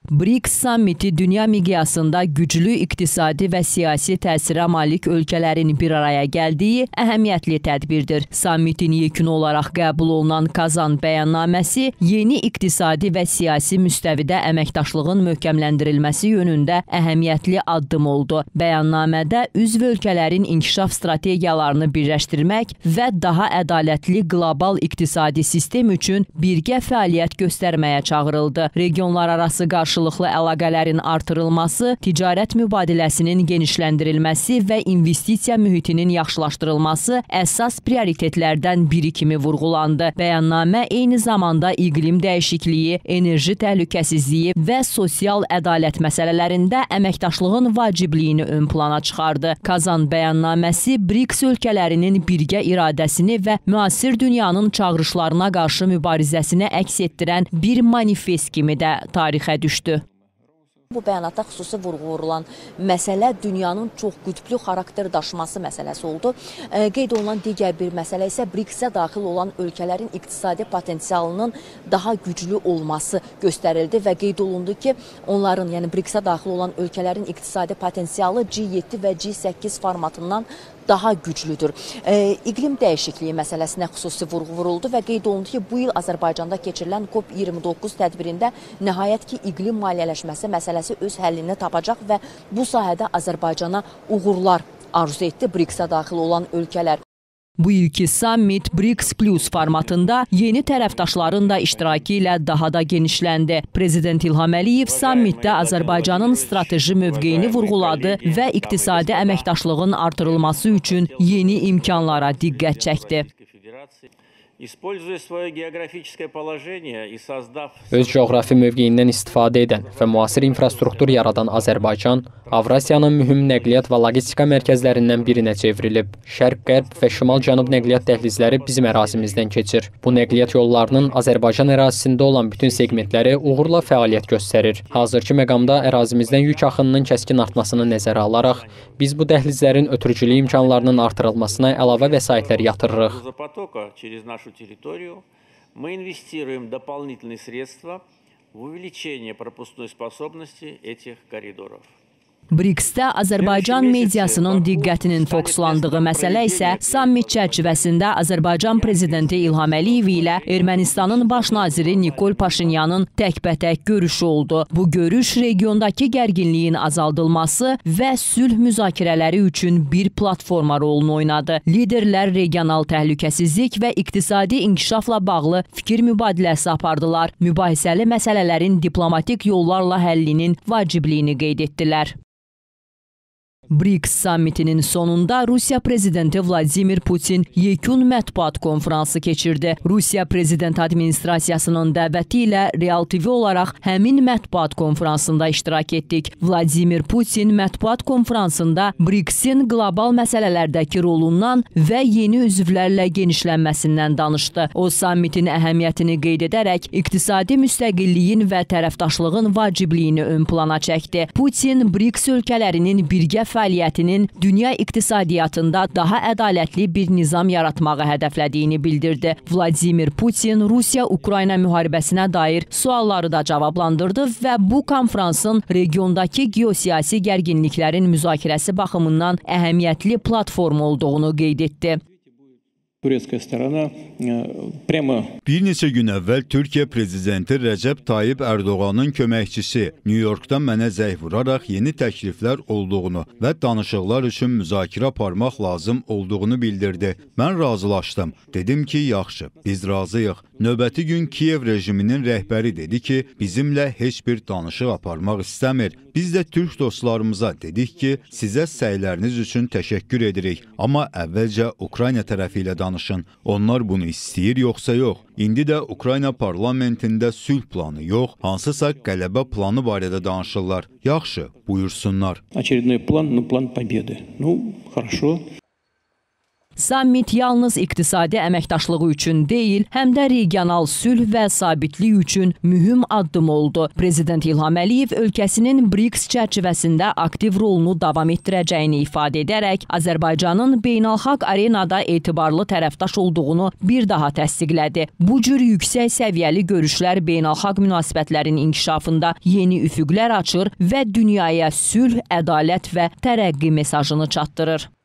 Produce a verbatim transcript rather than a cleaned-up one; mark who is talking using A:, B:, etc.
A: BRICS sammiti dünya miqyasında güclü iqtisadi və siyasi təsirə malik ölkələrin bir araya gəldiyi əhəmiyyətli tədbirdir. Sammitin yekunu olaraq qəbul olunan Kazan bəyannaməsi yeni iqtisadi və siyasi müstəvidə əməkdaşlığın möhkəmləndirilməsi yönündə əhəmiyyətli addım oldu. Bəyannamədə üzv ölkələrin inkişaf strategiyalarını birləşdirmək və daha ədalətli qlobal iqtisadi sistem üçün birgə fəaliyyət göstərməyə çağırıldı. Regionlar arası qarşı Qarşılıqlı əlaqələrin artırılması, ticarət mübadiləsinin genişləndirilməsi və investisiya mühitinin yaxşılaşdırılması əsas prioritetlərdən biri kimi vurğulandı. Bəyannamə eyni zamanda iqlim dəyişikliyi, enerji təhlükəsizliyi və sosial ədalət məsələlərində əməkdaşlığın vacibliyini ön plana çıxardı. Kazan bəyannaməsi BRICS ölkələrinin birgə iradəsini və müasir dünyanın çağırışlarına qarşı mübarizəsini əks etdirən bir manifest kimi də tarixə düşdü.
B: Bu bəyanatda xüsusi vurğu vurulan məsələ dünyanın çox qütblü xarakter daşıması məsələsi oldu. E, qeyd olunan digər bir məsələ isə BRICS-ə daxil olan ölkələrin iqtisadi potensialının daha güclü olması göstərildi və qeyd olundu ki, onların, yəni BRICS-ə daxil olan ölkələrin iqtisadi potensialı G yeddi və G səkkiz formatından daha güclüdür. E, iqlim dəyişikliyi məsələsinə xüsusi vurğu vuruldu və qeyd olundu ki, bu il Azərbaycanda keçirilən COP iyirmi doqquz tədbirində nəhayət ki, iqlim maliyyələşməsi məsələsi öz həllini tapacaq və bu sahədə Azərbaycana uğurlar arzu etdi BRICS-ə daxil olan ölkələr.
A: Bu ilki sammit BRICS Plus formatında yeni tərəfdaşların da iştirakı ilə daha da genişləndi. Prezident İlham Əliyev sammitdə Azərbaycanın strateji mövqeyini vurğuladı və iqtisadi əməkdaşlığın artırılması üçün yeni imkanlara diqqət çəkdi.
C: Öz coğrafi mövqeyindən istifadə edən və müasir infrastruktur yaradan Azərbaycan, Avrasiyanın mühüm nəqliyyat və logistika mərkəzlərindən birinə çevrilib. Şərq-qərb və şimal-cənub nəqliyyat dəhlizləri bizim ərazimizdən keçir. Bu nəqliyyat yollarının Azərbaycan ərazisində olan bütün segmentləri uğurla fəaliyyət göstərir. Hazırki məqamda ərazimizdən yük axınının kəskin artmasını nəzərə alaraq, biz bu dəhlizlərin ötürücülük imkanlarının artırılmasına əlavə vəsaitlər yatırırıq.
D: территорию, мы инвестируем дополнительные средства в увеличение пропускной способности этих коридоров.
A: BRICS-də Azərbaycan mediasının diqqətinin fokuslandığı məsələ isə sammit çərçivəsində Azərbaycan prezidenti İlham Əliyev ilə Ermənistanın baş naziri Nikol Paşinyanın təkbətək görüşü oldu. Bu görüş regiondakı gərginliyin azaldılması və sülh müzakirələri üçün bir platforma rolunu oynadı. Liderlər regional təhlükəsizlik və iqtisadi inkişafla bağlı fikir mübadiləsi apardılar. Mübahisəli məsələlərin diplomatik yollarla həllinin vacibliyini qeyd etdilər. BRICS sammitinin sonunda Rusiya prezidenti Vladimir Putin yekun mətbuat konfransı keçirdi. Rusiya prezident administrasiyasının dəvəti ilə Real T V olaraq həmin mətbuat konfransında iştirak etdik. Vladimir Putin mətbuat konfransında BRICS-in qlobal məsələlərdəki rolundan və yeni üzvlərlə genişlənməsindən danışdı. O, sammitin əhəmiyyətini qeyd edərək iqtisadi müstəqilliyin və tərəfdaşlığın vacibliyini ön plana çəkdi. Putin BRICS ölkələrinin birgə fəaliyyətinin dünya iqtisadiyyatında daha ədalətli bir nizam yaratmağı hədəflədiyini bildirdi. Vladimir Putin Rusiya-Ukrayna müharibəsinə dair sualları da cavablandırdı və bu konfransın regiondakı geosiyasi gərginliklərin müzakirəsi baxımından əhəmiyyətli platform olduğunu qeyd etdi.
E: Bir neçə gün əvvəl Türkiyə prezidenti Rəcəb Tayyip Ərdoğanın köməkçisi New Yorkdan mənə zəng vuraraq yeni təkliflər olduğunu və danışıqlar üçün müzakirə aparmaq lazım olduğunu bildirdi. Mən razılaşdım. Dedim ki, yaxşı, biz razıyıq. Növbəti gün Kiyev rejiminin rəhbəri dedi ki, bizimlə heç bir danışıq aparmaq istəmir. Biz də türk dostlarımıza dedik ki, sizə səyləriniz üçün təşəkkür edirik. Amma əvvəlcə Ukrayna tərəfi ilə danışın. Onlar bunu istəyir, yoxsa yox. İndi də Ukrayna parlamentində sülh planı yox, hansısa qələbə planı barədə danışırlar. Yaxşı, buyursunlar.
F: Очередной план, ну, план победы. Ну, хорошо.
A: Sammit yalnız iqtisadi əməkdaşlığı üçün deyil, həm də regional sülh və sabitlik üçün mühüm addım oldu. Prezident İlham Əliyev ölkəsinin BRICS çərçivəsində aktiv rolunu davam etdirəcəyini ifadə edərək, Azərbaycanın beynəlxalq arenada etibarlı tərəfdaş olduğunu bir daha təsdiqlədi. Bu cür yüksək səviyyəli görüşlər beynəlxalq münasibətlərin inkişafında yeni üfüqlər açır və dünyaya sülh, ədalət və tərəqqi mesajını çatdırır.